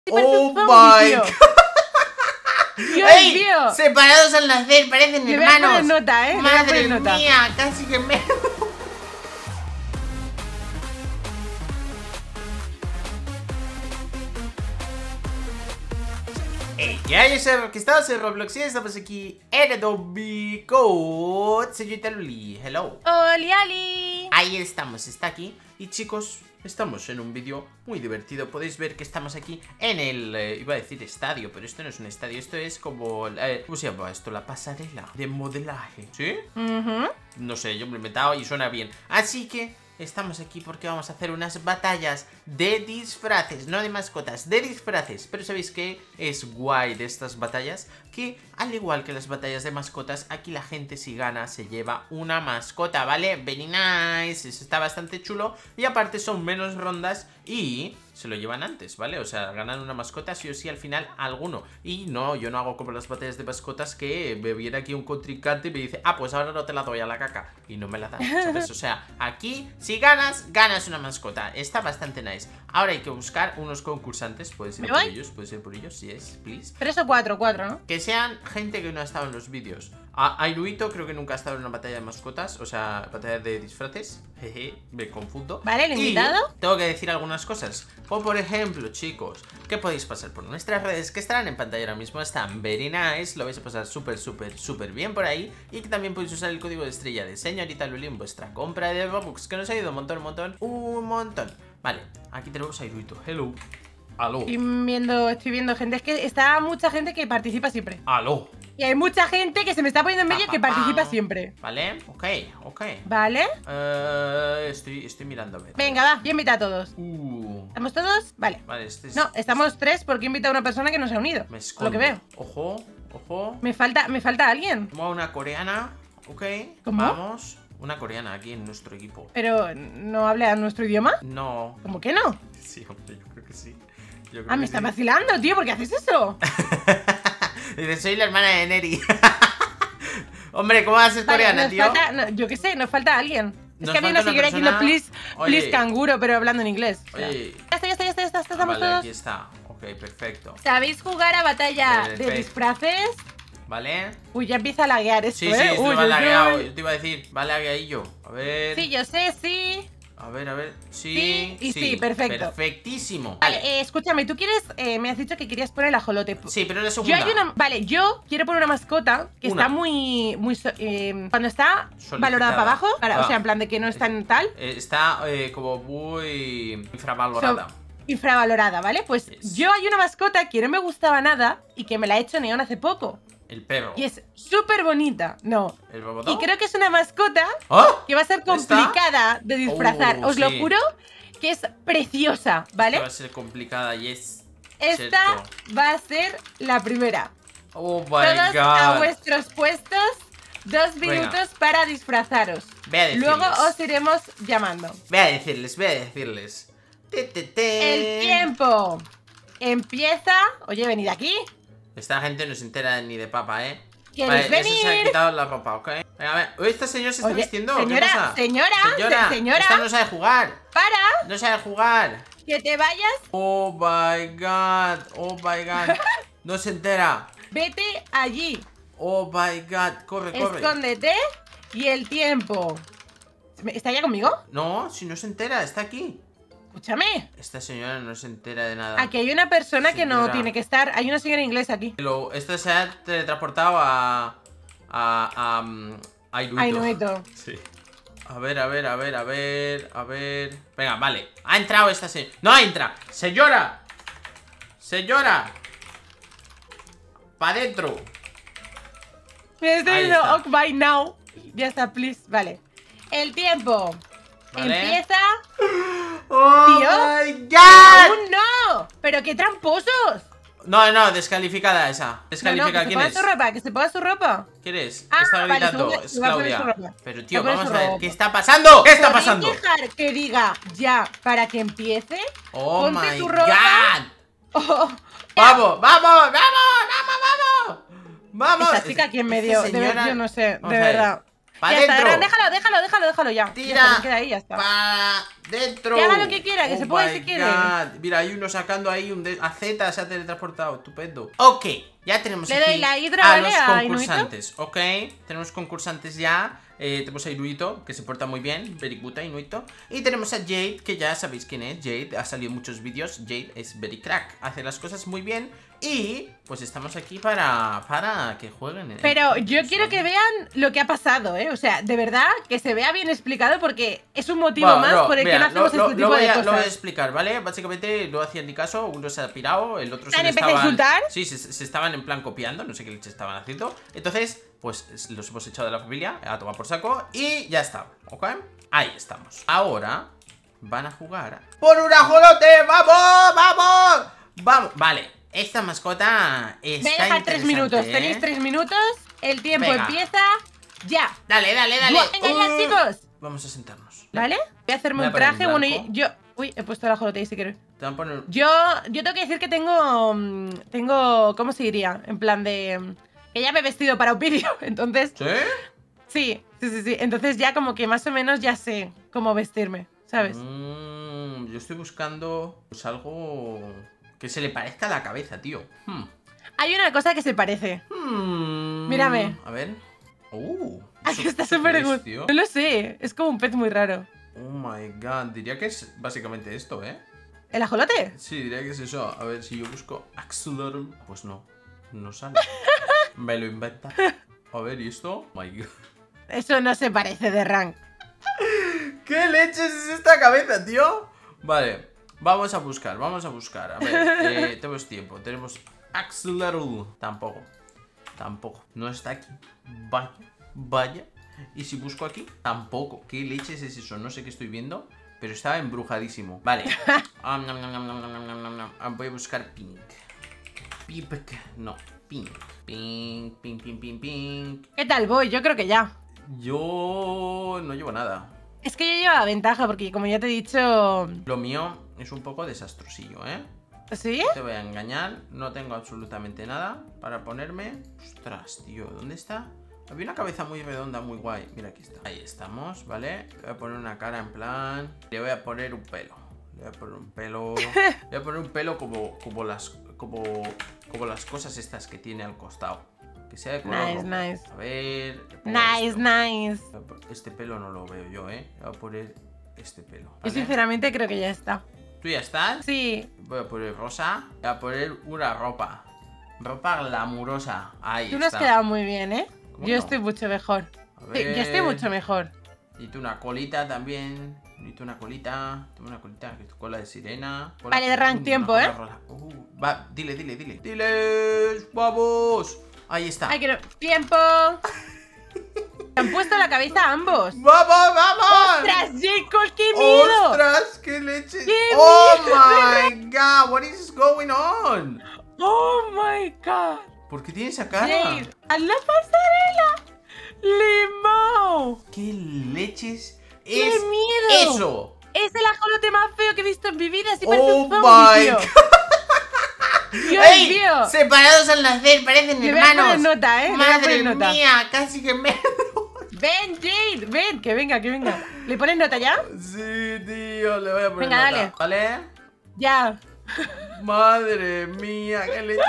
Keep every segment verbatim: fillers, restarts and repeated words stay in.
¡Oh, my God! ¡Dios ¡Ey! mío! Separados al nacer, parecen Le voy a hermanos. poner nota, ¿eh? Le voy a Madre poner nota. mía, casi que me... Hey, ¿qué hay? ¿Qué estamos en Roblox? Y estamos aquí en Adobe Code. Señorita Luli, hello. ¡Oli, oli! Ahí estamos, está aquí. Y chicos, estamos en un vídeo muy divertido. Podéis ver que estamos aquí en el... Eh, iba a decir estadio, pero esto no es un estadio. Esto es como... Eh, ¿Cómo se llama esto? La pasarela de modelaje. ¿Sí? Uh-huh. No sé, yo me lo he inventado y suena bien. Así que... estamos aquí porque vamos a hacer unas batallas de disfraces, no de mascotas, de disfraces. Pero ¿sabéis qué es guay de estas batallas? Que al igual que las batallas de mascotas, aquí la gente si gana se lleva una mascota, ¿vale? Very nice, eso está bastante chulo. Y aparte son menos rondas y se lo llevan antes, ¿vale? O sea, ganan una mascota sí o sí al final alguno. Y no, yo no hago como las batallas de mascotas que me viene aquí un contrincante y me dice, ah, pues ahora no te la doy a la caca. Y no me la dan, ¿sabes? O sea, aquí si ganas, ganas una mascota. Está bastante nice. Ahora hay que buscar unos concursantes. Puedes ir por ellos, puedes ir por ellos, si es, please. Tres o cuatro, cuatro, ¿no? Que sean gente que no ha estado en los vídeos. A Airuito creo que nunca ha estado en una batalla de mascotas. O sea, batalla de disfraces. Jeje, me confundo. Vale, el y invitado. tengo que decir algunas cosas. Como por ejemplo, chicos, que podéis pasar por nuestras redes que estarán en pantalla ahora mismo. Están very nice. Lo vais a pasar súper, súper, súper bien por ahí. Y que también podéis usar el código de estrella de Señorita Luli en vuestra compra de Robux, que nos ha ido un montón, un montón, un montón. Vale, aquí tenemos a Airuito. Hello. Aló. Estoy viendo, estoy viendo gente. Es que está mucha gente que participa siempre. Aló. Y hay mucha gente que se me está poniendo en medio Pa, que pa, participa pa. siempre. Vale, ok, ok. ¿Vale? Uh, estoy, estoy mirando a ver. Venga, va, yo invito a todos. Uh, ¿Estamos todos? Vale. vale, este es... No, estamos tres porque he invitado a una persona que no se ha unido. Me Por escondo. lo que veo. Ojo, ojo. Me falta, me falta alguien. Como a una coreana, ok. ¿Cómo? Vamos. Una coreana aquí en nuestro equipo. Pero no habla nuestro idioma. No. ¿Cómo que no? Sí, hombre, yo creo que sí. Yo creo Ah, que me sí. está vacilando, tío. ¿Por qué haces eso? Dice, soy la hermana de Neri. Hombre, ¿cómo vas a ser Vale, coreana, nos tío? falta, no, yo qué sé, nos falta alguien. Es Nos que había falta una una señora aquí diciendo persona- please, Oye. please canguro, pero hablando en inglés. O sea, Oye. Ya está, ya está, ya está, ya está, Ah, estamos vale, todos. aquí está. Ok, perfecto. ¿Sabéis jugar a batalla de Perfecto. disfraces? ¿Vale? Uy, ya empieza a laguear esto, Sí, sí, ¿eh? esto Uy, va uy, lagueado. uy. Yo te iba a decir, va lagueadillo. A ver. Sí, yo sé, sí. A ver, a ver. Sí, Sí, y sí, perfecto. Perfectísimo. Vale, Vale. eh, escúchame, tú quieres, eh, me has dicho que querías poner el ajolote. Sí, pero la Yo segunda. hay una, vale, yo quiero poner una mascota que Una. está muy, muy, so- eh, cuando está Solicitada. valorada para abajo, para- Ah. o sea, en plan de que no está en tal, Eh, está eh, como muy infravalorada. so- infravalorada, ¿vale? Pues Yes. yo hay una mascota que no me gustaba nada y que me la ha hecho Neon hace poco. El perro. Y es súper bonita, no. El robotón. Y creo que es una mascota ¡Ah! que va a ser ¿Está? complicada de disfrazar. Oh, Os lo sí. juro que es preciosa, ¿vale? Va a ser complicada y es. Esta cierto. va a ser la primera. Oh my Todos a god. vuestros puestos, dos minutos para disfrazaros. Voy a decirles. Luego os iremos llamando. Voy a decirles, voy a decirles. Te, te, te. El tiempo empieza. Oye, venid aquí. Esta gente no se entera ni de papa, ¿eh? ¿Quieres Vale, ya se, se ha venir? quitado la ropa, ¿ok? Venga, a ver. Uy, esta señora se está Oye, vistiendo. señora, ¿Qué pasa? señora, señora, se- señora. Esta no sabe jugar. Para No sabe jugar. que te vayas, Oh my god. Oh my god. No se entera. vete allí. Oh my god. Corre, corre. Escóndete y el tiempo. ¿Está ya conmigo? No, si no se entera, está aquí. Escúchame. Esta señora no se entera de nada. Aquí hay una persona que no Señora. tiene que estar. Hay una señora inglesa aquí. Lo, esto se ha teletransportado a. A. A. um, a Airuito. Airuito. Sí. A ver, a ver, a ver, a ver, a ver. Venga, vale. Ha entrado esta señora. ¡No entra! ¡Señora! ¡Señora! ¡Pa' dentro! Me estoy Ahí diciendo está. ok by now. Ya está, please. Vale. El tiempo Vale. empieza. ¡Oh Tío. my god! ¡Aún no! ¡Pero qué tramposos! No, no, descalificada esa. No, no, Descalifica. que se ¿Quién ponga es? su ropa, que se ponga su ropa. ¿Quién es? Ah, Está vale, gritando. se va- Es se va a poner Claudia. su ropa. Pero Se tío, va a poner vamos su a ver. ropa. ¿Qué está pasando? ¿Qué está ¿Podéis pasando? dejar que diga ya para que empiece? Oh Ponte my tu ropa. god. Oh, ¡Vamos, vamos, vamos, vamos, vamos! ¡Vamos! esta chica aquí en medio, Esta de ver- señora- yo no sé, de Vamos a ver. verdad. ¡Para Ya está, dentro! déjalo, déjalo, déjalo, déjalo ya. ¡Tira! Ya está, se queda ahí, ya está. ¡Para dentro! Que haga lo que quiera, que Oh se ponga my si quiere. God. Mira, hay uno sacando ahí un de... A Z se ha teletransportado, estupendo. Ok, ya tenemos Le aquí doy la hidra, a ¿vale? los A concursantes. Ok, tenemos concursantes ya. Eh, tenemos a Inuito, que se porta muy bien. Very good, Inuito. Y tenemos a Jade, que ya sabéis quién es. Jade ha salido en muchos vídeos. Jade es very crack, hace las cosas muy bien. Y pues estamos aquí para, para que jueguen. Pero yo quiero que vean lo que ha pasado, ¿eh? O sea, de verdad, que se vea bien explicado porque es un motivo Bueno, más no, por el mira, que no hacemos lo, este lo, tipo lo voy de a, cosas. Lo voy a explicar, ¿vale? Básicamente no hacían ni caso, uno se ha pirado, el otro se ¿Han le empezado a estaban... insultar? Sí, se, se estaban en plan copiando, no sé qué leche estaban haciendo. Entonces, pues los hemos echado de la familia, a tomar por saco y ya está, ¿ok? Ahí estamos. Ahora van a jugar ¡por un ajolote! ¡Vamos! ¡Vamos! ¡Vamos! Vale, esta mascota está Voy a dejar tres minutos, ¿eh? tenéis tres minutos, el tiempo Venga. empieza ya. Dale, dale, dale. Venga ya, Uh, chicos. Vamos a sentarnos. ¿Vale? Voy a hacerme Voy a un poner en traje, bueno, y blanco. yo... Uy, he puesto el ajolote ahí si quiero. Te van a poner... Yo, yo tengo que decir que tengo, mm, tengo, ¿cómo se diría? En plan de, mm, que ya me he vestido para un vídeo, entonces, ¿Sí? sí, sí, sí, sí, entonces ya como que más o menos ya sé cómo vestirme, ¿sabes? Mm, yo estoy buscando pues algo que se le parezca a la cabeza, tío. Hmm. Hay una cosa que se parece. Hmm. Mírame. A ver. Uh, Aquí ¿eso- está eso súper qué es, good. tío? No lo sé, es como un pez muy raro. Oh my god, diría que es básicamente esto, ¿eh? ¿El ajolote? Sí, diría que es eso. A ver si yo busco Axolotl. Pues no, no sale. Me lo inventa. A ver, ¿y esto? Oh my god. Eso no se parece de rank. ¿Qué leches es esta cabeza, tío? Vale, vamos a buscar, vamos a buscar. A ver, eh, tenemos tiempo. Tenemos Axolotl. Tampoco, tampoco. No está aquí. Vaya, vaya. Y si busco aquí, tampoco. ¿Qué leches es eso? No sé qué estoy viendo, pero estaba embrujadísimo. Vale. Ah, nom, nom, nom, nom, nom, nom, nom, nom. Ah, voy a buscar pink. Pink. No, pink. Pink, pink, pink, pink, pink. ¿Qué tal voy? Yo creo que ya. Yo no llevo nada. Es que yo llevo ventaja porque como ya te he dicho... Lo mío es un poco desastrosillo, ¿eh? ¿Sí? No te voy a engañar, no tengo absolutamente nada para ponerme. Ostras, tío, ¿dónde está? Había una cabeza muy redonda, muy guay. Mira, aquí está. Ahí estamos, ¿vale? Le voy a poner una cara en plan... Le voy a poner un pelo. Le voy a poner un pelo... Le voy a poner un pelo como, como las... Como, como las cosas estas que tiene al costado. Que sea de color Nice, rojo. nice. A ver... le pongo Nice, esto. nice. Este pelo no lo veo yo, ¿eh? Le voy a poner este pelo, Yo ¿vale? sinceramente creo que ya está. ¿Tú ya estás? Sí. Voy a poner rosa. Voy a poner una ropa. Ropa glamurosa. Ahí Tú no has está. quedado muy bien, ¿eh? ¿Cómo Yo no? estoy mucho mejor. A Sí, ver. yo estoy mucho mejor. Y tú una colita también. Y tú una colita. Toma una colita. Que es tu cola de sirena. Cola- Vale, de rank una tiempo, cola ¿eh? rosa. Uh, va, dile, dile, dile. ¡Diles! ¡Vamos! Ahí está. Ay, que no. ¡Tiempo! Se han puesto la cabeza a ambos. ¡Vamos, vamos! ¡Ostras, Jacob, qué miedo! ¡Ostras! ¡Qué leche! ¡Qué ¡Oh miedo! my god! What is going on? ¡Oh, my God! ¿Por qué tiene esa cara? Jade, ¡haz la pasarela! ¡Limón! ¿Qué leches ¡Qué es miedo! eso? Es el ajolote más feo que he visto en mi vida. Sí parece ¡Oh un zombie, tío. my ¡Dios ¡Ey! mío! Separados al nacer, parecen Le voy a hermanos. poner nota, ¿eh? Le voy a Madre poner nota. mía, casi que me... Ven, Jade, ven, que venga, que venga. ¿Le pones nota ya? Sí, tío, le voy a poner Venga, nota, dale. ¿vale? Ya. Madre mía, qué leche.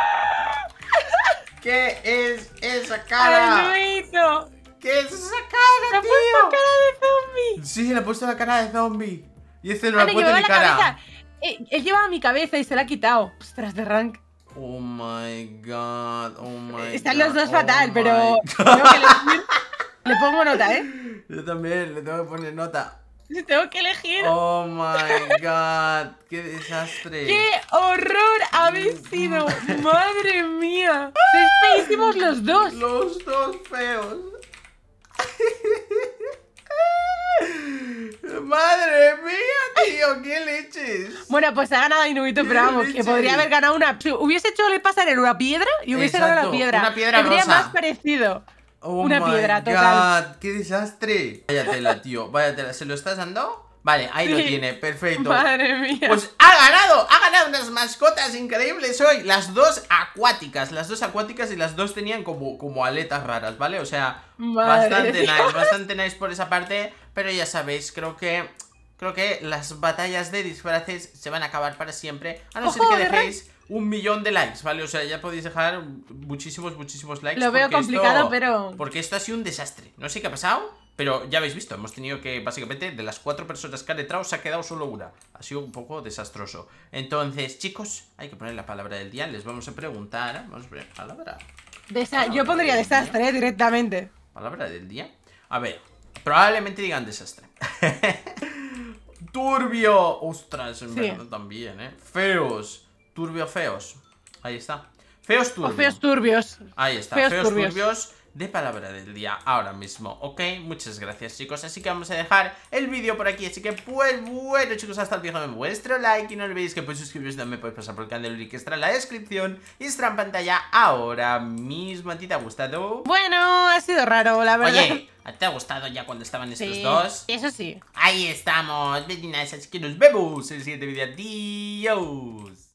¿Qué es esa cara? ¡Abuelito! ¿Qué es esa ¡Me cara, ha puesto tío? cara de zombie! Sí, le ha puesto la cara de zombie. Y este no Ah, le ha no, puesto llevaba ni la cara. cabeza. Eh, él llevaba mi cabeza y se la ha quitado. Ostras, de rank. Oh my god, oh my Están god, los dos oh fatal, my pero god. tengo que elegir. Le pongo nota, ¿eh? Yo también le tengo que poner nota. Tengo que elegir. Oh my god, qué desastre. ¡Qué horror habéis sido! ¡Madre mía! Sois feísimos los dos. Los dos feos. Madre mía, tío, qué leches. Bueno, pues ha ganado Inuito, pero vamos, que leche. podría haber ganado una. Si hubiese hecho le pasar en una piedra y hubiese ganado Exacto, la piedra. una piedra Tendría rosa. más parecido. Oh Una my piedra, god, total. qué desastre. Vaya tela, tío, vaya tela. ¿Se lo estás dando? Vale, ahí lo Sí. tiene, perfecto. Madre mía. Pues ha ganado, ha ganado unas mascotas increíbles hoy. Las dos acuáticas, las dos acuáticas y las dos tenían como, como aletas raras, ¿vale? O sea, Madre bastante Dios. nice, bastante nice por esa parte. Pero ya sabéis, creo que... Creo que las batallas de disfraces se van a acabar para siempre. A no ser ¡Ojo, que de dejéis un millón de likes, ¿vale? O sea, ya podéis dejar muchísimos, muchísimos likes. Lo veo porque complicado, esto- pero- Porque esto ha sido un desastre. No sé qué ha pasado, pero ya habéis visto. Hemos tenido que, básicamente, de las cuatro personas que han entrado, se ha quedado solo una. Ha sido un poco desastroso. Entonces, chicos, hay que poner la palabra del día. Les vamos a preguntar. Vamos a poner palabra. Desa- Yo pondría desastre, eh, directamente. Palabra del día. A ver, probablemente digan desastre. Turbio. Ostras, en Sí. verdad también, eh. Feos. Turbio feos. Ahí está. Feos O turbio. feos turbios. Ahí está. Feos Feos, turbios. turbios. De palabra del día ahora mismo, ¿ok? Muchas gracias, chicos. Así que vamos a dejar el vídeo por aquí. Así que, pues, bueno, chicos, hasta el fijo en vuestro like. Y no olvidéis que podéis suscribiros también, podéis pasar por el canal del Uri, que estará en la descripción y estará en pantalla ahora mismo. ¿A ti te ha gustado? Bueno, ha sido raro, la verdad. Oye, ¿te ha gustado ya cuando estaban estos Sí, dos? eso sí. Ahí estamos, very nice, así que nos vemos en el siguiente vídeo. Adiós.